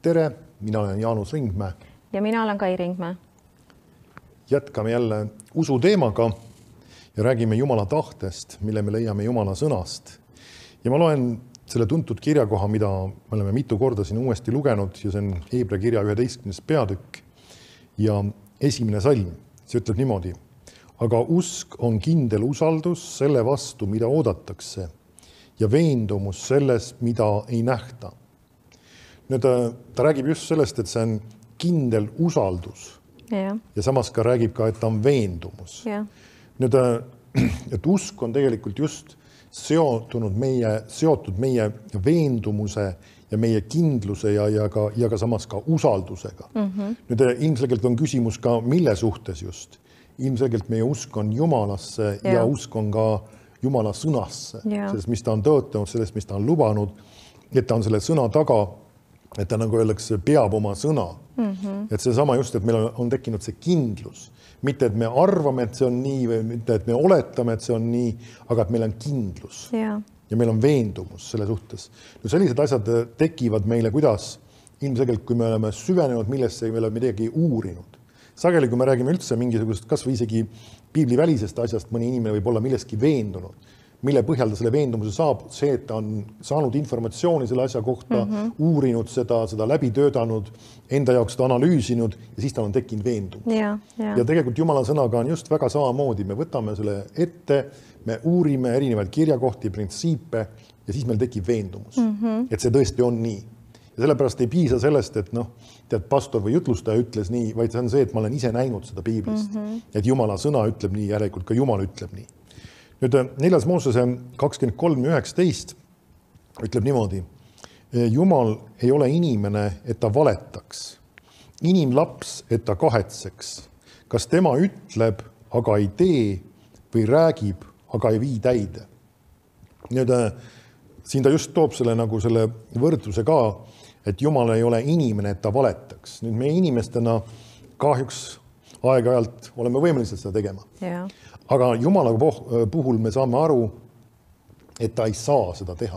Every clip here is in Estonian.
Tere, mina olen Jaanus Ringmäe. Ja mina olen Kai Ringmäe. Jätkame jälle usu teemaga ja räägime Jumala tahtest, mille me leiame Jumala sõnast. Ja ma loen selle tuntud kirjakoha, mida me oleme mitu korda siin uuesti lugenud ja see on Hebra kirja 11. peatükk ja esimene salm. See ütleb niimoodi. Aga usk on kindel usaldus selle vastu, mida oodatakse ja veendumus selles, mida ei nähta. Nüüd ta räägib just sellest, et see on kindel usaldus ja samas ka räägib ka, et ta on veendumus. Nüüd, et usk on tegelikult just seotud meie veendumuse ja meie kindluse ja ka samas ka usaldusega. Nüüd ilmselgelt on küsimus ka, mille suhtes just. Ilmselgelt meie usk on Jumalasse ja usk on ka Jumala sõnasse, sellest, mis ta on tõotanud, sellest, mis ta on lubanud, et ta on selle sõna taga, et ta nagu öeldakse, peab oma sõna. Et see sama just, et meil on tekkinud see kindlus. Mitte, et me arvame, et see on nii või mitte, et me oletame, et see on nii, aga et meil on kindlus ja meil on veendumus selle suhtes. No sellised asjad tekivad meile kuidas ilmselgelt, kui me oleme süvenenud, millesse me oleme midagi uurinud. Sageli, kui me räägime üldse mingisugust kas või isegi piiblivälisest asjast, mõni inimene võib olla milleski veendunud, mille põhjal ta selle veendumuse saab, see, et ta on saanud informatsiooni selle asja kohta, uurinud seda läbi töödanud, enda jaoks seda analüüsinud ja siis ta on tekkinud veendumus. Ja tegelikult Jumala sõnaga on just väga samamoodi. Me võtame selle ette, me uurime erinevaid kirjakohti, printsiipe ja siis meil tekib veendumus, et see tõesti on nii. Ja sellepärast ei piisa sellest, et tead, pastor või jutlustaja ütles nii, vaid see on see, et ma olen ise näinud seda piiblist. Et Jumala sõna ütleb nii, järelikult ka Jumal ütleb nii. Nüüd 4. Moosese 23.19 ütleb niimoodi. Jumal ei ole inimene, et ta valetaks. Inimlaps, et ta kahetseks. Kas tema ütleb, aga ei tee või räägib, aga ei vii täide. Nüüd siin ta just toob selle võrdluse ka, et Jumal ei ole inimene, et ta valetaks. Nüüd meie inimestena kahjuks aeg-ajalt oleme võimelised seda tegema. Aga Jumala puhul me saame aru, et ta ei saa seda teha.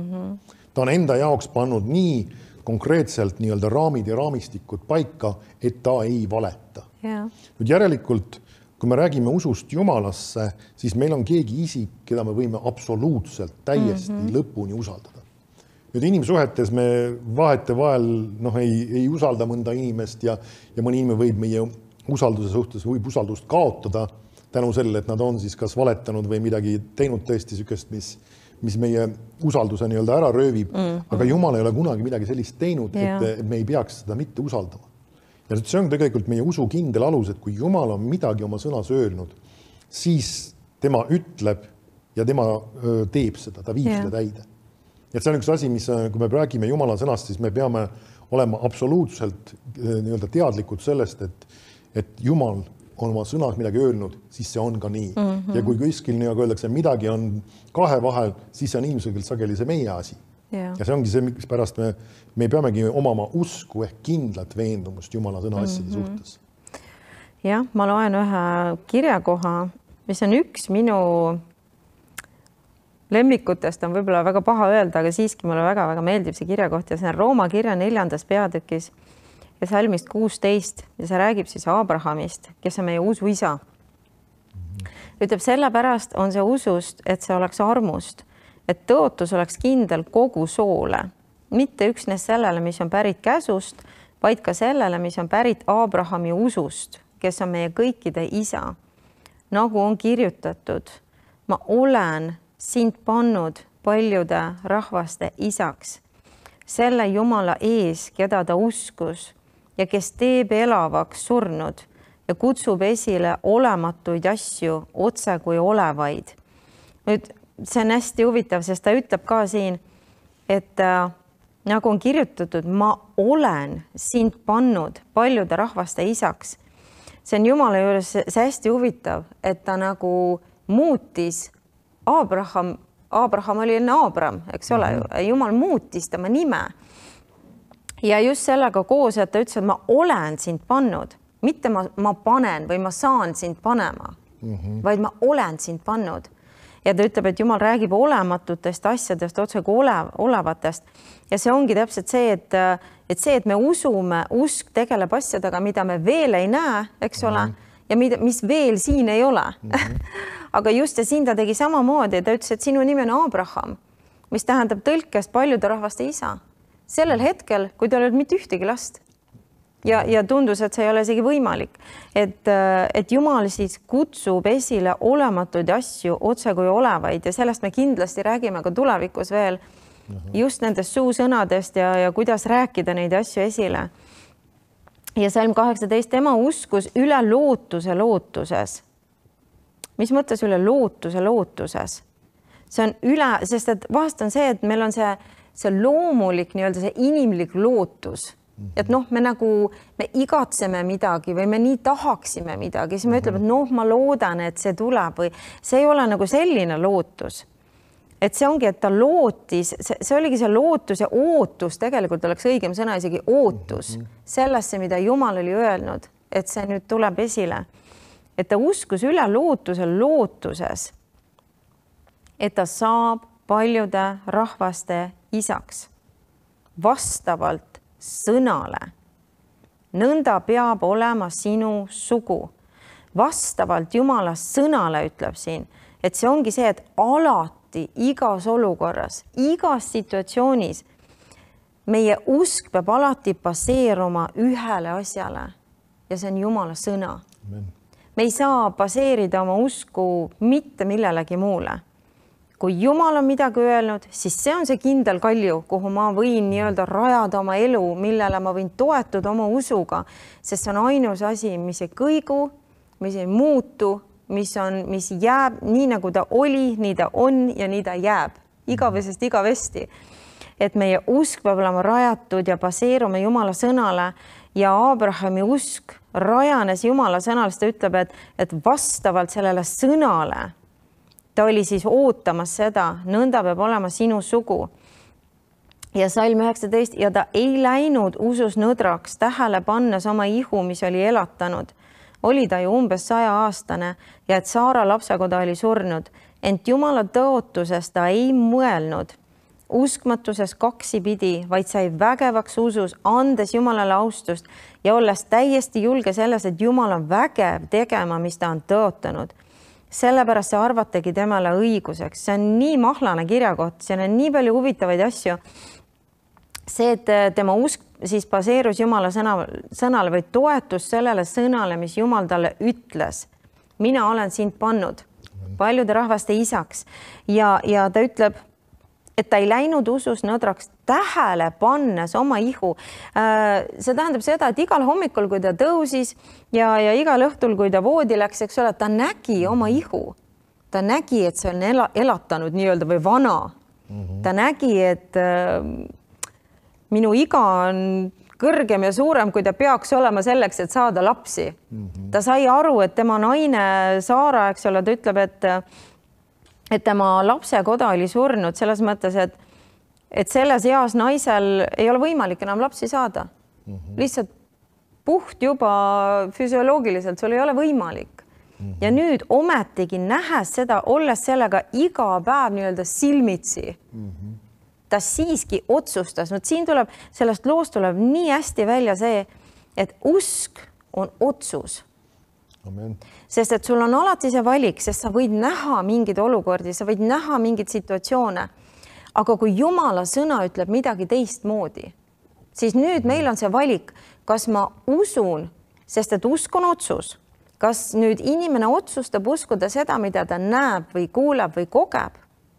Ta on enda jaoks pannud nii konkreetselt nii-öelda raamid ja raamistikud paika, et ta ei valeta. Nüüd järelikult, kui me räägime usust Jumalasse, siis meil on keegi isik, keda me võime absoluutselt täiesti lõpuni usaldada. Nüüd inimsuhetes me vahetevahel ei usalda mõnda inimest ja mõni inimene võib meie usalduse suhtes võib usaldust kaotada tänu sellele, et nad on siis kas valetanud või midagi teinud tõesti sükest, mis meie usalduse nii-öelda ära röövib. Aga Jumal ei ole kunagi midagi sellist teinud, et me ei peaks seda mitte usaldama. Ja see on tegelikult meie usu kindel alus, et kui Jumal on midagi oma sõnas öelnud, siis tema ütleb ja tema teeb seda, ta viib seda täide. Ja see on üks asi, mis kui me räägime Jumala sõnast, siis me peame olema absoluutselt nii-öelda teadlikud sellest, et Jumal on oma sõnas midagi öelnud, siis see on ka nii. Ja kui kuskil nagu öeldakse, midagi on kahe vahel, siis see on ilmselgelt sageli see meie asi. Ja see ongi see, miks pärast me peamegi omama usku ehk kindlat veendumust Jumala sõna asjade suhtes. Jah, ma loen ühe kirjakoha, mis on üks minu lemmikutest, on võib-olla väga paha öelda, aga siiski mulle väga-väga meeldib see kirjakoht ja see on Rooma kirja 4. peatükis ja salmist 16 ja see räägib siis Abrahamist, kes on meie usu isa. Ütleb, sellepärast on see usust, et see oleks armust, et tõotus oleks kindel kogu soole, mitte üksnes sellele, mis on pärit käsust, vaid ka sellele, mis on pärit Abrahami usust, kes on meie kõikide isa. Nagu on kirjutatud, ma olen sind pannud paljude rahvaste isaks, selle Jumala ees, keda ta uskus ja kes teeb elavaks surnud ja kutsub esile olematuid asju otse kui olevaid. Nüüd, see on hästi huvitav, sest ta ütleb ka siin, et nagu on kirjutatud, ma olen sind pannud paljude rahvaste isaks. See on Jumala juures see hästi huvitav, et ta nagu muutis Abraham oli enne Abram, eks ole, Jumal muutis tema nime. Ja just sellega koos, et ta ütles, et ma olen sind pannud, mitte ma panen või ma saan sind panema, vaid ma olen sind pannud. Ja ta ütleb, et Jumal räägib olematutest asjadest, otse kui olevatest. Ja see ongi täpselt see, et et see, et me usume, usk tegeleb asjadega, mida me veel ei näe, eks ole, ja mis veel siin ei ole. Aga just ja siin ta tegi samamoodi, ta ütles, et sinu nimi on Abraham, mis tähendab tõlkest paljude rahvaste isa. Sellel hetkel, kui tal ei olnud mitte ühtegi last ja tundus, et see ei ole isegi võimalik, et Jumal siis kutsub esile olematuid asju otse kui olevaid ja sellest me kindlasti räägime ka tulevikus veel just nendest suusõnadest ja kuidas rääkida neid asju esile. Ja salm 18, tema uskus üle lootuse lootuses. Mis mõttes üle lootuse lootuses? See on üle, sest et vahest on see, et meil on see loomulik nii-öelda see inimlik lootus. Et noh, me igatseme midagi või me nii tahaksime midagi, siis me ütleme, et noh, ma loodan, et see tuleb või see ei ole nagu selline lootus. Et see ongi, et ta lootis, see oligi see lootus ja ootus, tegelikult oleks õigem sõna isegi ootus sellesse, mida Jumal oli öelnud, et see nüüd tuleb esile. Et ta uskus üle lootuse lootuses, et ta saab paljude rahvaste isaks vastavalt sõnale. Nõnda peab olema sinu sugu. Vastavalt Jumala sõnale ütleb siin, et see ongi see, et alati igas olukorras, igas situatsioonis meie usk peab alati baseeruma ühele asjale ja see on Jumala sõna. Amen. Me ei saa baseerida oma usku mitte millelegi muule. Kui Jumal on midagi öelnud, siis see on see kindel kalju, kuhu ma võin nii-öelda rajada oma elu, millele ma võin toetuda oma usuga, sest see on ainus asi, mis ei kõigu, mis ei muutu, mis jääb nii nagu ta oli, nii ta on ja nii ta jääb igavesest igavesti. Et meie usk peab olema rajatud ja baseeruma Jumala sõnale ja Abrahami usk rajanes Jumala sõnale, ta ütleb, et vastavalt sellele sõnale ta oli siis ootamas seda, nõnda peab olema sinu sugu. Ja salm 19, ja ta ei läinud usus nõdraks, tähele pannes oma ihu, mis oli elatanud. Oli ta ju umbes 100-aastane ja et Saara lapsekoda oli surnud, ent Jumala tõotuses ta ei mõelnud. Uskmatuses kaksipidi, vaid sai vägevaks usus, andes Jumalale austust ja olles täiesti julge selles, et Jumal on vägev tegema, mis ta on tõotanud. Sellepärast see arvategi temale õiguseks. See on nii mahlane kirjakoht, seal on nii palju huvitavaid asju. See, et tema usk siis baseerus Jumala sõnale või toetus sellele sõnale, mis Jumal talle ütles. Mina olen sind pannud paljude rahvaste isaks ja ta ütleb, et ta ei läinud usus nõdraks, tähele pannes oma ihu. See tähendab seda, et igal hommikul, kui ta tõusis ja igal õhtul, kui ta voodi läks, eks ole, ta nägi oma ihu. Ta nägi, et see on elatanud nii-öelda või vana. Ta nägi, et minu iga on kõrgem ja suurem, kui ta peaks olema selleks, et saada lapsi. Ta sai aru, et tema naine Saara, eks ole, ta ütleb, et tema lapsekoda oli surnud selles mõttes, et selles eas naisel ei ole võimalik enam lapsi saada. Lihtsalt puht juba füsioloogiliselt, sul ei ole võimalik. Ja nüüd ometigi nähes seda, olles sellega iga päev nii-öelda silmitsi, ta siiski otsustas. Siin tuleb, sellest loost tuleb nii hästi välja see, et usk on otsus. Amen. Sest et sul on alati see valik, sest sa võid näha mingeid olukordi, sa võid näha mingeid situatsioone. Aga kui Jumala sõna ütleb midagi teistmoodi, siis nüüd meil on see valik, kas ma usun, sest et usk on otsus. Kas nüüd inimene otsustab uskuda seda, mida ta näeb või kuuleb või kogeb,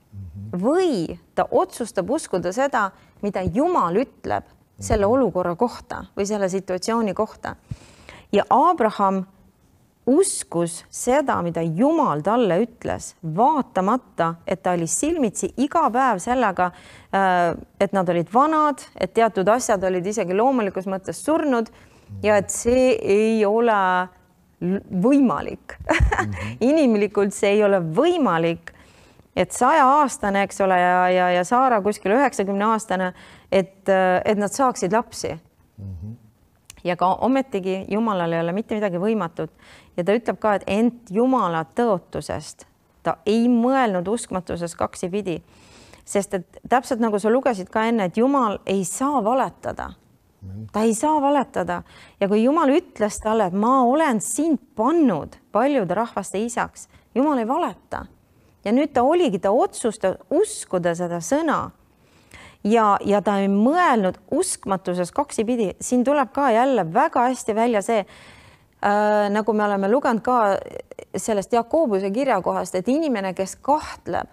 või ta otsustab uskuda seda, mida Jumal ütleb selle olukorra kohta või selle situatsiooni kohta. Ja Abraham uskus seda, mida Jumal talle ütles, vaatamata, et ta oli silmitsi iga päev sellega, et nad olid vanad, et teatud asjad olid isegi loomulikus mõttes surnud ja et see ei ole võimalik. Inimlikult see ei ole võimalik, et 100-aastane, eks ole, ja Saara kuskil 90-aastane, et nad saaksid lapsi. Ja ka ometigi Jumalal ei ole mitte midagi võimatut. Ja ta ütleb ka, et ent Jumala tõotusest ta ei mõelnud uskmatuses kaksipidi. Sest et täpselt nagu sa lugesid ka enne, et Jumal ei saa valetada. ta ei saa valetada ja kui Jumal ütles talle, et ma olen sind pannud paljude rahvaste isaks, Jumal ei valeta ja nüüd ta otsustas uskuda seda sõna ja ta ei mõelnud uskmatuses kaksipidi. Siin tuleb ka jälle väga hästi välja see, nagu me oleme lugenud ka sellest Jakobuse kirjakohast, et inimene, kes kahtleb,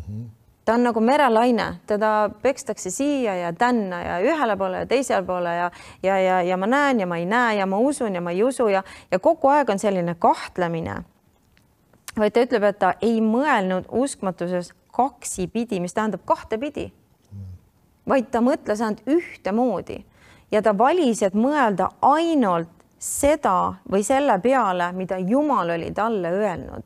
ta on nagu merelaine, teda pekstakse siia ja tänna ja ühele poole ja teisele poole ja ma näen ja ma ei näe ja ma usun ja ma ei usu ja kogu aeg on selline kahtlemine. Vaid ta ütleb, et ta ei mõelnud uskmatuses kaksipidi, mis tähendab kahtepidi, vaid ta mõtles ainult ühtemoodi ja ta valis, et mõelda ainult seda või selle peale, mida Jumal oli talle öelnud.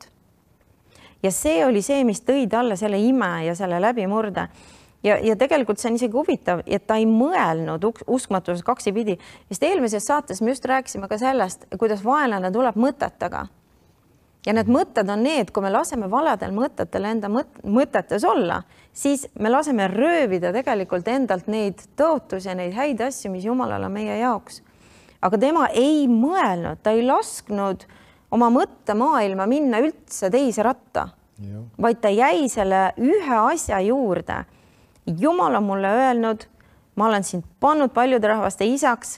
Ja see oli see, mis tõi talle selle ime ja selle läbimurde. Ja tegelikult see on isegi huvitav, et ta ei mõelnud uskmatuses kaksipidi. Sest eelmises saates me just rääkisime ka sellest, kuidas vaenlane tuleb mõtetega. Ja need mõtted on need, kui me laseme valedel mõtetel enda mõtetes olla, siis me laseme röövida tegelikult endalt neid tõotusi ja neid häid asju, mis Jumalal on meie jaoks. Aga tema ei mõelnud, ta ei lasknud oma mõttemaailma minna üldse teise ratta, vaid ta jäi selle ühe asja juurde. Jumal on mulle öelnud, ma olen sind pannud paljude rahvaste isaks,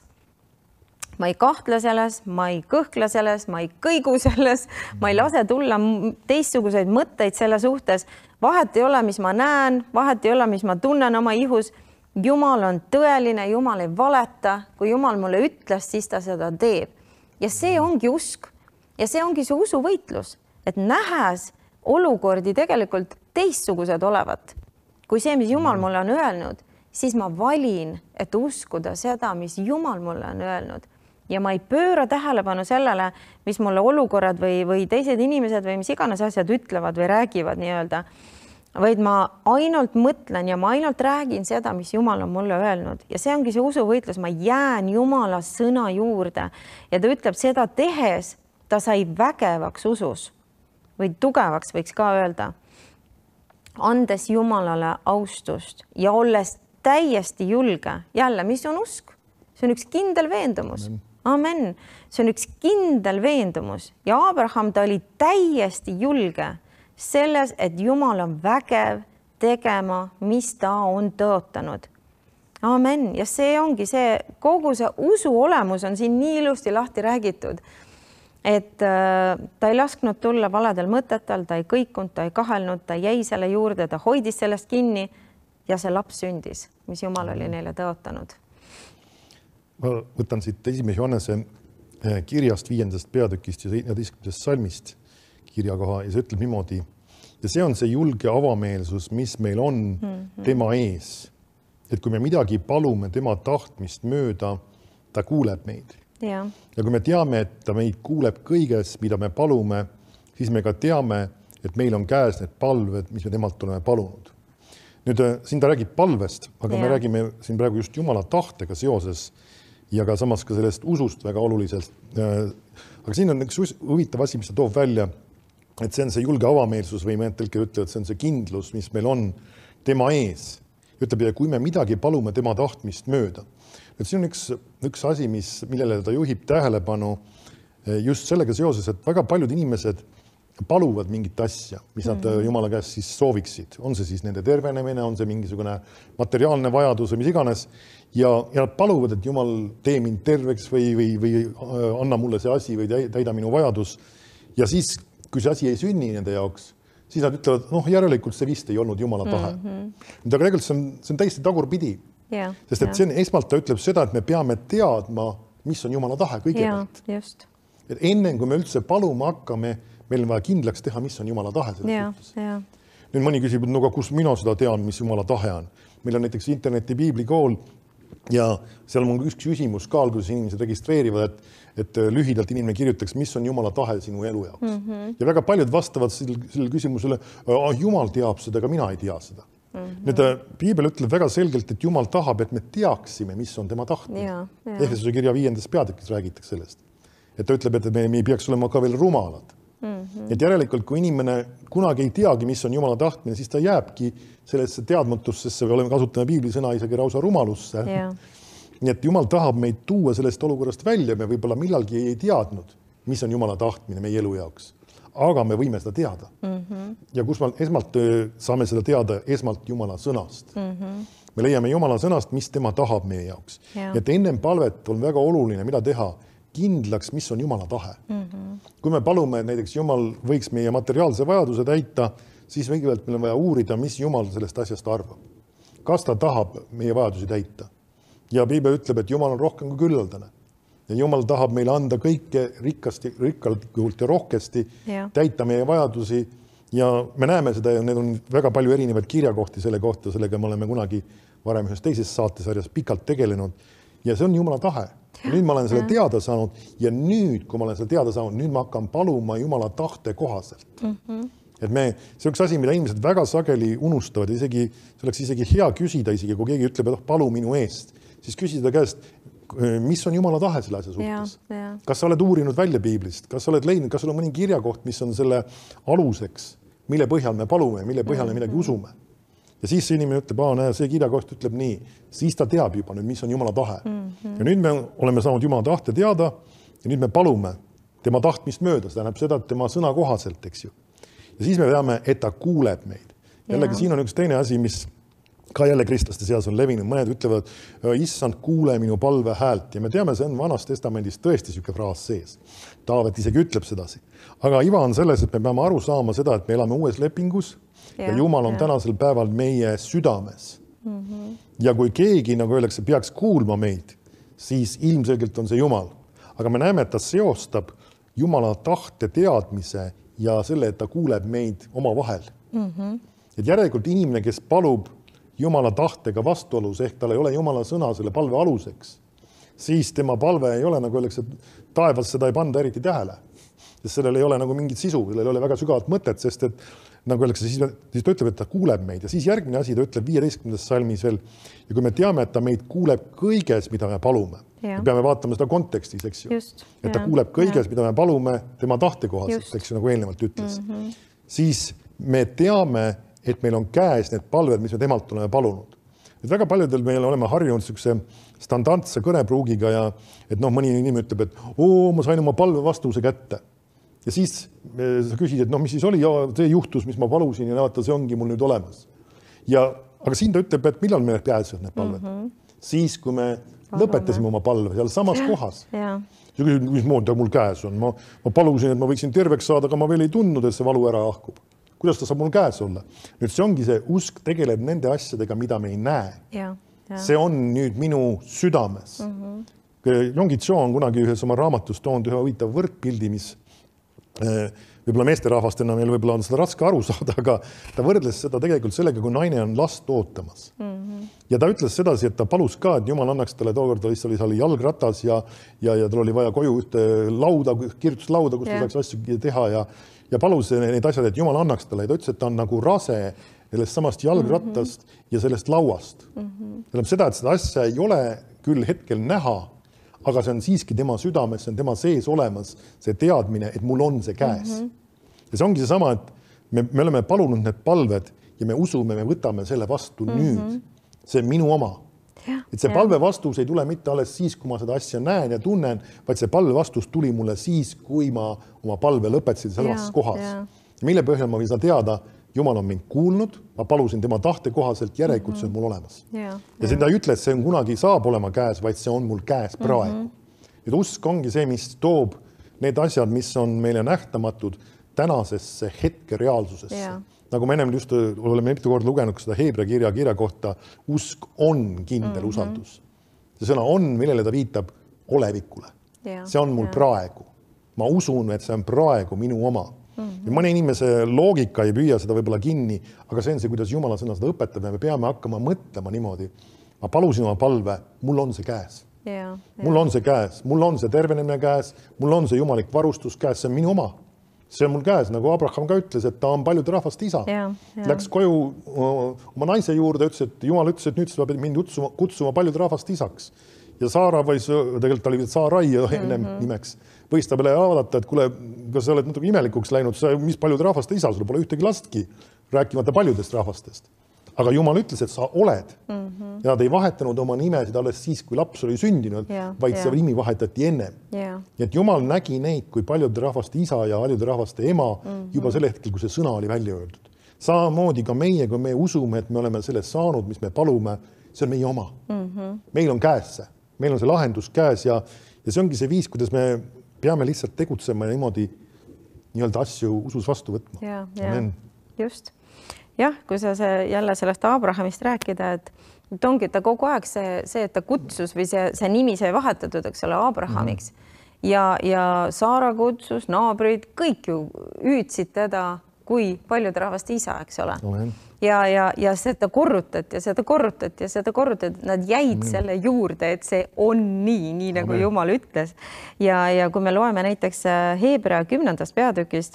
ma ei kahtle selles, ma ei kõhkle selles, ma ei kõigu selles, ma ei lase tulla teistsuguseid mõtteid selle suhtes. Vahet ei ole, mis ma näen, vahet ei ole, mis ma tunnen oma ihus. Jumal on tõeline, Jumal ei valeta. Kui Jumal mulle ütles, siis ta seda teeb. Ja see ongi usk. Ja see ongi see usuvõitlus, et nähes olukordi tegelikult teistsugused olevat. Kui see, mis Jumal mulle on öelnud, siis ma valin, et uskuda seda, mis Jumal mulle on öelnud. Ja ma ei pööra tähelepanu sellele, mis mulle olukorrad või teised inimesed või mis iganes asjad ütlevad või räägivad nii-öelda, vaid ma ainult mõtlen ja ma ainult räägin seda, mis Jumal on mulle öelnud. Ja see ongi see usuvõitlus, ma jään Jumala sõna juurde ja ta ütleb seda tehes, ta sai vägevaks usus või tugevaks võiks ka öelda, andes Jumalale austust ja olles täiesti julge. Jälle, mis on usk? See on üks kindel veendumus. Amen. See on üks kindel veendumus ja Abraham ta oli täiesti julge selles, et Jumal on vägev tegema, mis ta on tõotanud. Amen. Ja see ongi see, kogu see usu olemus on siin nii ilusti lahti räägitud, et ta ei lasknud tulla valedel mõtetel, ta ei kõikunud, ta ei kahelnud, ta jäi selle juurde, ta hoidis sellest kinni ja see laps sündis, mis Jumal oli neile tõotanud. Ma võtan siit 1. Johannese kirjast 5. peatükist ja 14. salmist kirjakoha ja see ütleb niimoodi. Ja see on see julge avameelsus, mis meil on tema ees. Et kui me midagi palume tema tahtmist mööda, ta kuuleb meid. Ja kui me teame, et ta meid kuuleb kõiges, mida me palume, siis me ka teame, et meil on käes need palved, mis me temalt oleme palunud. Nüüd siin ta räägib palvest, aga me räägime siin praegu just Jumala tahtega seoses ja ka samas ka sellest usust väga oluliselt. Aga siin on üks huvitav asi, mis ta toob välja, et see on see julge avameelsus või mentelke ütleb, et see on see kindlus, mis meil on tema ees. Ütleb, ja kui me midagi palume tema tahtmist mööda. Et see on üks asi, millele ta juhib tähelepanu just sellega seoses, et väga paljud inimesed paluvad mingit asja, mis nad Jumala käest siis sooviksid. On see siis nende tervenemine, on see mingisugune materiaalne vajadus või mis iganes. Ja nad paluvad, et Jumal tee mind terveks või anna mulle see asi või täida minu vajadus. Ja siis, kui see asi ei sünni nende jaoks, siis nad ütlevad, järelikult see vist ei olnud Jumala tahe. Aga tegelikult see on täiesti tagurpidi. Sest et see on, esmalt ta ütleb seda, et me peame teadma, mis on Jumala tahe kõigepealt. Et enne, kui me üldse paluma hakkame, meil on vaja kindlaks teha, mis on Jumala tahe. Nüüd mõni küsib, no kus mina seda tean, mis Jumala tahe on. Meil on näiteks interneti piiblikool ja seal on üks küsimus ka, kus inimesed registreerivad, et lühidalt inimene kirjutaks, mis on Jumala tahe sinu elu jaoks. Ja väga paljud vastavad sellele küsimusele, Jumal teab seda, aga mina ei tea seda. Nüüd piibel ütleb väga selgelt, et Jumal tahab, et me teaksime, mis on tema tahtmine. Efesuse kirja 5. peatükis räägitakse sellest. Et ta ütleb, et me ei peaks olema ka veel rumalad. Et järelikult, kui inimene kunagi ei teagi, mis on Jumala tahtmine, siis ta jääbki sellesse teadmatussesse või kasutame piiblisõna isegi rausa rumalusse. nii et Jumal tahab meid tuua sellest olukorrast välja, me võib-olla millalgi ei teadnud, mis on Jumala tahtmine meie elu jaoks, aga me võime seda teada. Ja kus me esmalt saame seda teada esmalt Jumala sõnast. Me leiame Jumala sõnast, mis tema tahab meie jaoks. Et ennem palvet on väga oluline, mida teha, kindlaks, mis on Jumala tahe. Kui me palume, et näiteks Jumal võiks meie materiaalse vajaduse täita, siis kõigepealt meil on vaja uurida, mis Jumal sellest asjast arvab. Kas ta tahab meie vajadusi täita? Ja Piibel ütleb, et Jumal on rohkem kui küllaldane. Ja Jumal tahab meile anda kõike rikkalt ja rohkesti, täita meie vajadusi ja me näeme seda ja need on väga palju erinevaid kirjakohti selle kohta, sellega me oleme kunagi varem ühes teises saatesarjas pikalt tegelenud ja see on Jumala tahe. Ja nüüd ma olen selle teada saanud ja nüüd, kui ma olen selle teada saanud, nüüd ma hakkan paluma Jumala tahte kohaselt. Et see on üks asi, mida inimesed väga sageli unustavad, see oleks isegi hea küsida, isegi kui keegi ütleb, et palu minu eest, siis küsida käest, mis on Jumala tahe selle asja suhtes. Kas sa oled uurinud välja Piiblist, kas sa oled leidnud, kas sul on mõni kirjakoht, mis on selle aluseks, mille põhjal me palume, mille põhjal me midagi usume. Ja siis see inimene ütleb, see kirjakoht ütleb nii, siis ta teab juba nüüd, mis on Jumala tahe. Ja nüüd me oleme saanud Jumala tahte teada ja nüüd me palume tema tahtmist mööda, see tähendab seda, et tema sõna kohaselt, eks ju. Ja siis me teame, et ta kuuleb meid. Jällegi siin on üks teine asi, mis ka jälle kristlaste seas on levinud. Mõned ütlevad, issand, kuule minu palve häält. Ja me teame, see on Vanas Testamendis tõesti siuke fraas sees. Taavet isegi ütleb sedasi. Aga iva on selles, et me peame aru saama seda, et me elame uues lepingus ja Jumal on tänasel päeval meie südames. Ja kui keegi, nagu öeldakse, peaks kuulma meid, siis ilmselgelt on see Jumal. Aga me näeme, et ta seostab Jumala tahte teadmise ja selle, et ta kuuleb meid oma vahel. Et järelikult inimene, kes palub Jumala tahtega vastuolus, ehk tal ei ole Jumala sõna selle palve aluseks, siis tema palve ei ole, nagu öeldakse, et taevas seda ei panda eriti tähele. Sest sellel ei ole nagu mingit sisu, sellel ei ole väga sügavat mõtet, sest et nagu öeldakse, siis ta ütleb, et ta kuuleb meid. Ja siis järgmine asi, ta ütleb 15. salmis veel, ja kui me teame, et ta meid kuuleb kõiges, mida me palume, me peame vaatama seda kontekstis, eks ju. Et ta kuuleb kõiges, mida me palume tema tahte kohaselt, eks ju, nagu eelnevalt ütles. Siis me teame, et meil on käes need palved, mis me temalt oleme palunud. Et väga paljudel meil oleme harjunud sükse standardse kõnepruugiga ja et mõni inimene ütleb, et ma sain oma palve vastuse kätte. Ja siis sa küsid, et mis siis oli, ja see juhtus, mis ma palusin ja vaata, see ongi mul nüüd olemas. Aga siin ta ütleb, et millal meil pääsevad need palved? Siis, kui me lõpetasime oma palve seal samas kohas. Ja küsid, mis moodi mul käes on? Ma palusin, et ma võiksin terveks saada, aga ma veel ei tundnud, et see valu ära ahkub. Kuidas ta saab mul käes olla? Nüüd see ongi see usk tegeleb nende asjadega, mida me ei näe. See on nüüd minu südames. Yonggi Cho on kunagi ühes oma raamatus toonud ühe huvitav võrdpildi, mis võib-olla meesterahvastena meil võib-olla on seda raske aru saada, aga ta võrdles seda tegelikult sellega, kui naine on last ootamas. Ja ta ütles sedasi, et ta palus ka, et Jumal annaks talle tookord, ta oli seal jalgratas ja tal oli vaja koju ühte lauda, kirjutuslauda, kus ta saaks asju teha ja palus need asjad, et Jumal annaks talle. Ja ta ütles, et ta on nagu rase sellest samast jalgrattast ja sellest lauast. Tähendab seda, et seda asja ei ole küll hetkel näha, aga see on siiski tema südames, see on tema sees olemas, see teadmine, et mul on see käes. Ja see ongi see sama, et me oleme palunud need palved ja me usume, me võtame selle vastu nüüd. See on minu oma. Et see palve vastus ei tule mitte alles siis, kui ma seda asja näen ja tunnen, vaid see palve vastus tuli mulle siis, kui ma oma palve lõpetasin selles kohas. Mille põhjal ma võin seda teada, Jumal on mind kuulnud, ma palusin tema tahte kohaselt, järelikult see on mul olemas. Ja seda ei ütle, et see on kunagi saab olema käes, vaid see on mul käes praegu. Et usk ongi see, mis toob need asjad, mis on meile nähtamatud tänasesse hetke reaalsusesse. Nagu me ennem just oleme mitu korda lugenud seda Heebra kirja kohta, usk on kindel usaldus. See sõna on, millele ta viitab olevikule. See on mul praegu. Ma usun, et see on praegu minu oma. Ja mõne inimese loogika ei püüa seda võib-olla kinni, aga see on see, kuidas Jumala sõna seda õpetab ja me peame hakkama mõtlema niimoodi. Ma palusin oma palve, mul on see käes. Mul on see käes, mul on see tervenemine käes, mul on see jumalik varustus käes, see on minu oma. See on mul käes, nagu Abraham ka ütles, et ta on paljude rahvaste isa. Läks koju oma naise juurde, ütles, et Jumal ütles, et nüüd sa pead mind kutsuma paljude rahvaste isaks. Ja Saara võis, tegelikult ta oli Saarai ennem nimeks, võis ta peale avaldata, et kuule, kas sa oled natuke imelikuks läinud, mis paljude rahvaste isa, sul pole ühtegi lastki, rääkimata paljudest rahvastest. aga Jumal ütles, et sa oled. Ja nad ei vahetanud oma nimesid alles siis, kui laps oli sündinud, vaid see nimi vahetati ennem. Et Jumal nägi neid, kui paljude rahvaste isa ja paljude rahvaste ema juba sel hetkel, kui see sõna oli välja öeldud. Samamoodi ka meie, kui me usume, et me oleme sellest saanud, mis me palume, see on meie oma. Meil on käes see. Meil on see lahendus käes ja see ongi see viis, kuidas me peame lihtsalt tegutsema ja niimoodi nii-öelda asju usus vastu võtma. Amen. Just. Jah, kui sa jälle sellest Abrahamist rääkida, et ongi ta kogu aeg see, et ta kutsus või see nimi sai vahetatud, eks ole, Abrahamiks ja Saara kutsus, naabrid, kõik ju hüüdsid teda kui paljude rahvaste isa, eks ole. Ja seda korrutati ja seda korrutati ja seda korrutati, nad jäid selle juurde, et see on nii nagu Jumal ütles. Ja kui me loeme näiteks Hebra 10. peatükist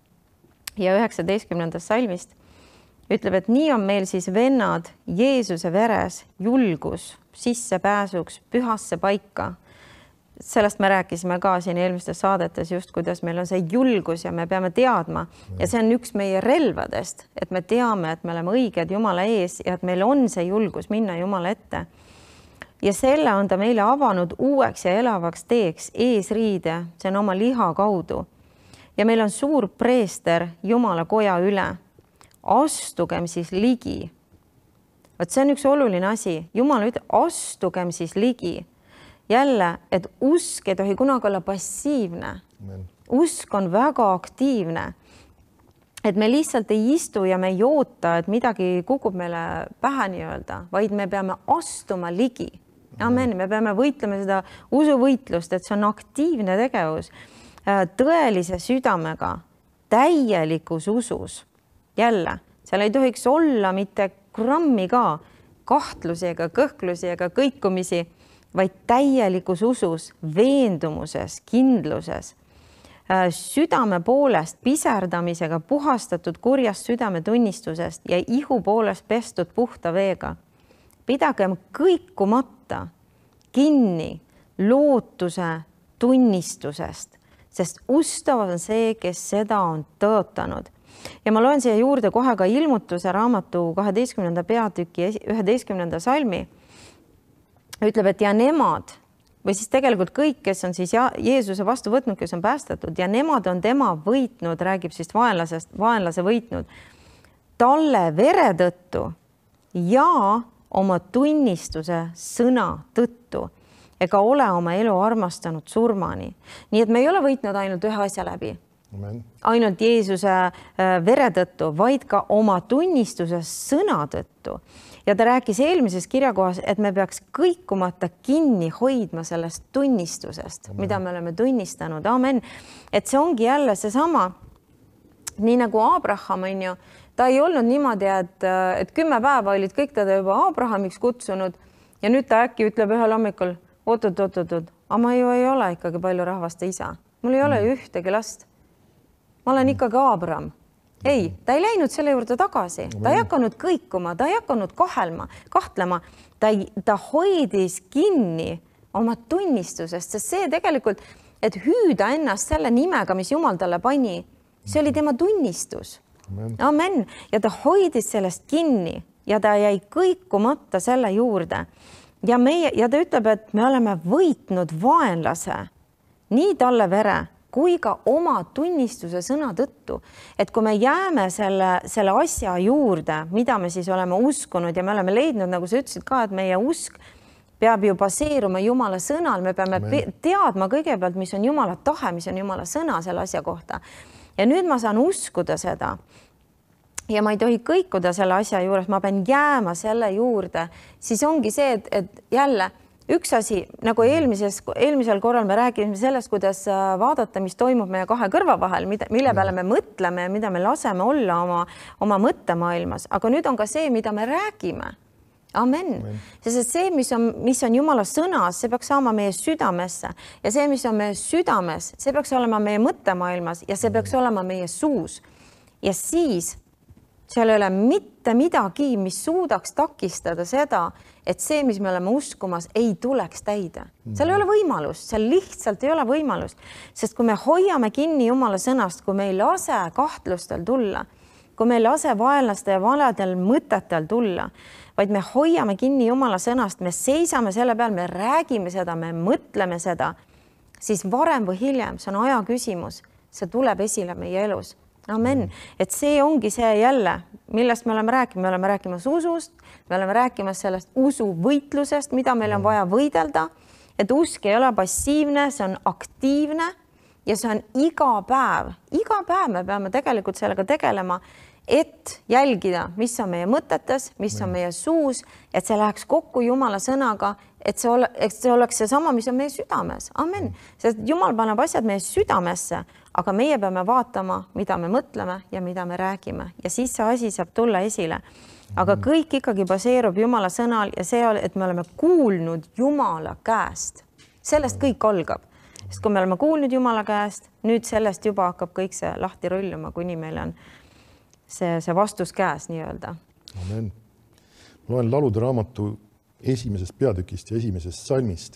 ja 19. salmist, ütleb, et nii on meil siis vennad Jeesuse veres julgus sissepääsuks pühasse paika. Sellest me rääkisime ka siin eelmistes saadetes just, kuidas meil on see julgus ja me peame teadma. Ja see on üks meie relvadest, et me teame, et me oleme õiged Jumala ees ja et meil on see julgus minna Jumala ette. Ja selle on ta meile avanud uueks ja elavaks teeks eesriide, see on oma liha kaudu. Ja meil on suur preester Jumala koja üle. Astugem siis ligi. Vot see on üks oluline asi. Jumal ütleb, astugem siis ligi. Jälle, et usk ei tohi kunagi olla passiivne. Usk on väga aktiivne. Et me lihtsalt ei istu ja me ei oota, et midagi kukub meile pähe nii-öelda, vaid me peame astuma ligi. Amen. Me peame võitlema seda usuvõitlust, et see on aktiivne tegevus. Tõelise südamega, täielikus usus. Jälle, seal ei tohiks olla mitte grammi ka kahtlusi ega kõhklusi ega kõikumisi, vaid täielikus usus, veendumuses, kindluses, südame poolest piserdamisega puhastatud kurjast südametunnistusest ja ihu poolest pestud puhta veega. Pidagem kõikumata kinni lootuse tunnistusest, sest ustav on see, kes seda on tõotanud. Ja ma loen siia juurde kohe ka ilmutuse raamatu 12. peatüki 11. salmi. Ütleb, et ja nemad, või siis tegelikult kõik, kes on siis Jeesuse vastu võtnud, kes on päästetud ja nemad on tema võitnud, räägib siis vaenlase võitnud, talle vere tõttu ja oma tunnistuse sõna tõttu ega ole oma elu armastanud surmani. Nii et me ei ole võitnud ainult ühe asja läbi. Ainult Jeesuse vere tõttu, vaid ka oma tunnistuse sõna tõttu. Ja ta rääkis eelmises kirjakohas, et me peaks kõikumata kinni hoidma sellest tunnistusest, mida me oleme tunnistanud. Amen. Et see ongi jälle seesama, nii nagu Abraham on ju, ta ei olnud niimoodi, et 10 päeva olid kõik teda juba Abrahamiks kutsunud ja nüüd ta äkki ütleb ühel hommikul, oot, aga ma ju ei ole ikkagi palju rahvaste isa. Mul ei ole ju ühtegi last. Ma olen ikkagi Abraham. Ei, ta ei läinud selle juurde tagasi. Ta ei hakanud kõikuma, ta ei hakanud kahtlema. Ta hoidis kinni oma tunnistusest, sest see tegelikult, et hüüda ennast selle nimega, mis Jumal talle pani, see oli tema tunnistus. Amen. Ja ta hoidis sellest kinni ja ta jäi kõikumata selle juurde. Ja ta ütleb, et me oleme võitnud vaenlase, nii talle vere, kui ka oma tunnistuse sõna tõttu. Et kui me jääme selle asja juurde, mida me siis oleme uskunud ja me oleme leidnud, nagu sa ütlesid ka, et meie usk peab ju baseeruma Jumala sõnal, me peame teadma kõigepealt, mis on Jumala tahe, mis on Jumala sõna selle asja kohta. Ja nüüd ma saan uskuda seda ja ma ei tohi kõikuda selle asja juures, ma pean jääma selle juurde, siis ongi see, et jälle üks asi, nagu eelmisel korral me rääkisime sellest, kuidas vaadata, mis toimub meie kahe kõrva vahel, mille peale me mõtleme ja mida me laseme olla oma mõttemaailmas. Aga nüüd on ka see, mida me räägime. Amen. Sest see, mis on Jumala sõnas, see peaks saama meie südamesse. Ja see, mis on meie südames, see peaks olema meie mõttemaailmas ja see peaks olema meie suus. Ja siis seal ei ole mitte midagi, mis suudaks takistada seda, et see, mis me oleme uskumas, ei tuleks täide. Seal ei ole võimalust, seal lihtsalt ei ole võimalust. Sest kui me hoiame kinni Jumala sõnast, kui me ei lase kahtlustel tulla, kui me ei lase vaenlaste ja valedel mõtetel tulla, vaid me hoiame kinni Jumala sõnast, me seisame selle peal, me räägime seda, me mõtleme seda, siis varem või hiljem, see on aja küsimus, see tuleb esile meie elus. Amen. Et see ongi see jälle, millest me oleme rääkimas usust, me oleme rääkimas sellest usuvõitlusest, mida meil on vaja võidelda, et usk ei ole passiivne, see on aktiivne ja see on iga päev me peame tegelikult sellega tegelema, et jälgida, mis on meie mõtetes, mis on meie suus, et see läheks kokku Jumala sõnaga, et see oleks seesama, mis on meie südames. Amen. Sest Jumal paneb asjad meie südamesse, aga meie peame vaatama, mida me mõtleme ja mida me räägime ja siis see asi saab tulla esile. Aga kõik ikkagi baseerub Jumala sõnal ja see, et me oleme kuulnud Jumala käest. Sellest kõik algab. Sest kui me oleme kuulnud Jumala käest, nüüd sellest juba hakkab kõik see lahti rulluma, kuni meil on see vastus käes nii-öelda. Amen. Ma loen laulude raamatu esimesest peatükist ja esimesest salmist.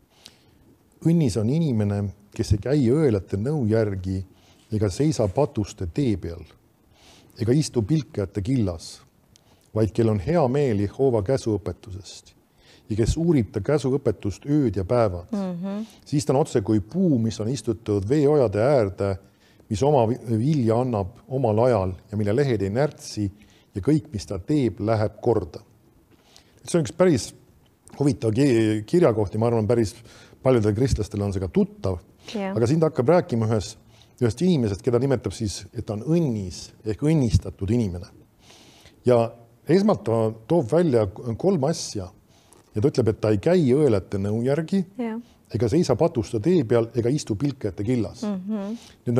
Õnnis on inimene, kes ei käi õelate nõu järgi ega seisa patuste tee peal ega istu pilkajate killas, vaid kel on hea meel Jehova käsuõpetusest ja kes uurib ta käsuõpetust ööd ja päevad. Siis ta on otse kui puu, mis on istutud veeojade äärde, mis oma vilja annab omal ajal ja mille lehed ei närtsi ja kõik, mis ta teeb, läheb korda. See on üks päris huvitav kirjakoht ja ma arvan, päris paljudel kristlastel on see ka tuttav, aga siin ta hakkab rääkima ühest inimesest, keda nimetab siis, et ta on õnnis ehk õnnistatud inimene. Ja esmalt ta toob välja 3 asja ja ta ütleb, et ta ei käi õelate nõu järgi ega seisa patusta tee peal ega istu pilkajate killas. Nüüd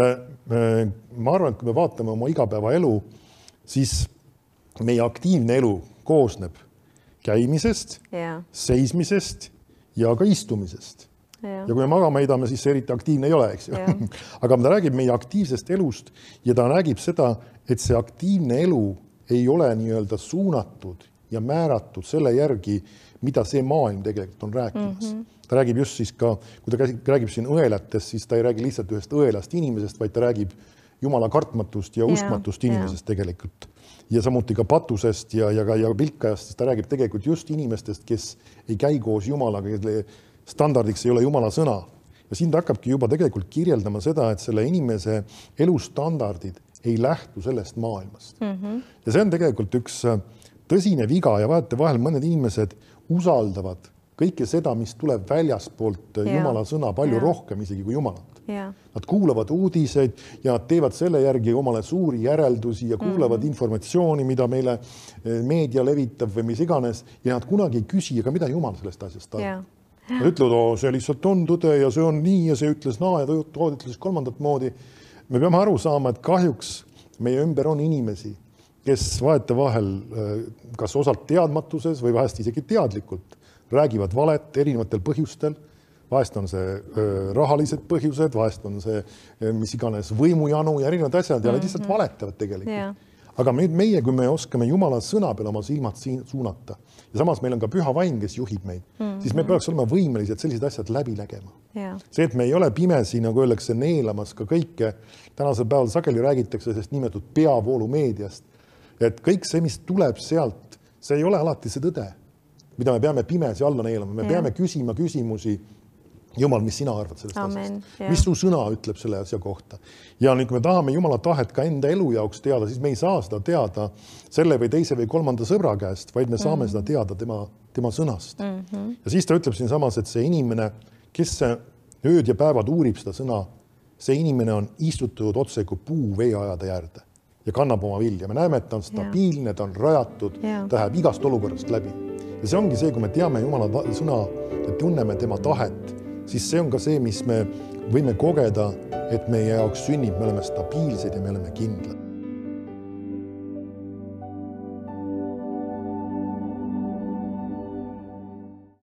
ma arvan, et kui me vaatame oma igapäeva elu, siis meie aktiivne elu koosneb käimisest, seismisest ja ka istumisest. Ja kui me magama heidame, siis see eriti aktiivne ei ole, eks ju. Aga ta räägib meie aktiivsest elust ja ta räägib seda, et see aktiivne elu ei ole nii-öelda suunatud ja määratud selle järgi, mida see maailm tegelikult on rääkimas. Ta räägib just siis ka, kui ta räägib siin õelatest, siis ta ei räägi lihtsalt ühest õelast inimesest, vaid ta räägib Jumala kartmatust ja uskmatust inimesest tegelikult. Ja samuti ka patusest ja pilkajast, siis ta räägib tegelikult just inimestest, kes ei käi koos Jumalaga, kelle standardiks ei ole Jumala sõna. Ja siin ta hakkabki juba tegelikult kirjeldama seda, et selle inimese elustandardid ei lähtu sellest maailmast. Ja see on tegelikult üks tõsine viga ja vahel mõned inimesed usaldavad kõike seda, mis tuleb väljaspoolt Jumala sõna palju rohkem isegi kui Jumalat. Nad kuulavad uudiseid ja nad teevad selle järgi omale suuri järeldusi ja kuulavad informatsiooni, mida meile meedia levitab või mis iganes ja nad kunagi ei küsi, aga mida Jumal sellest asjast arvab. Nad ütlevad, see lihtsalt on tõde ja see on nii ja see ütles naa ja ta ütles kolmandat moodi. Me peame aru saama, et kahjuks meie ümber on inimesi, kes vahetevahel kas osalt teadmatuses või vahest isegi teadlikult räägivad valet erinevatel põhjustel. Vahest on see rahalised põhjused, vahest on see mis iganes võimujanu ja erinevad asjad ja nad lihtsalt valetavad tegelikult. Aga meie, kui me oskame Jumala sõna peale oma silmad suunata ja samas meil on ka püha vaim, kes juhib meid, siis me peaks olema võimelised sellised asjad läbi nägema. See, et me ei ole pimesi, nagu öeldakse, neelamas ka kõike. Tänasel päeval sageli räägitakse sellest nimetatud peavoolumeediast, et kõik see, mis tuleb sealt, see ei ole alati see tõde, mida me peame pimesi alla neelama. Me peame küsima küsimusi, Jumal, mis sina arvad sellest asjast? Mis su sõna ütleb selle asja kohta? Ja nüüd, kui me tahame Jumala tahet ka enda elu jaoks teada, siis me ei saa seda teada selle või teise või kolmanda sõbra käest, vaid me saame seda teada tema sõnast. Ja siis ta ütleb siin samas, et see inimene, kes ööd ja päevad uurib seda sõna, see inimene on istutud otse kui puu veeajade äärde ja kannab oma vilja. Me näeme, et ta on stabiilne, ta on rajatud, ta läheb igast olukorrast läbi. Ja see ongi see, kui me teame Jumala sõna ja tunneme tema tahet, siis see on ka see, mis me võime kogeda, et meie jaoks sünnib, me oleme stabiilsed ja me oleme kindlad.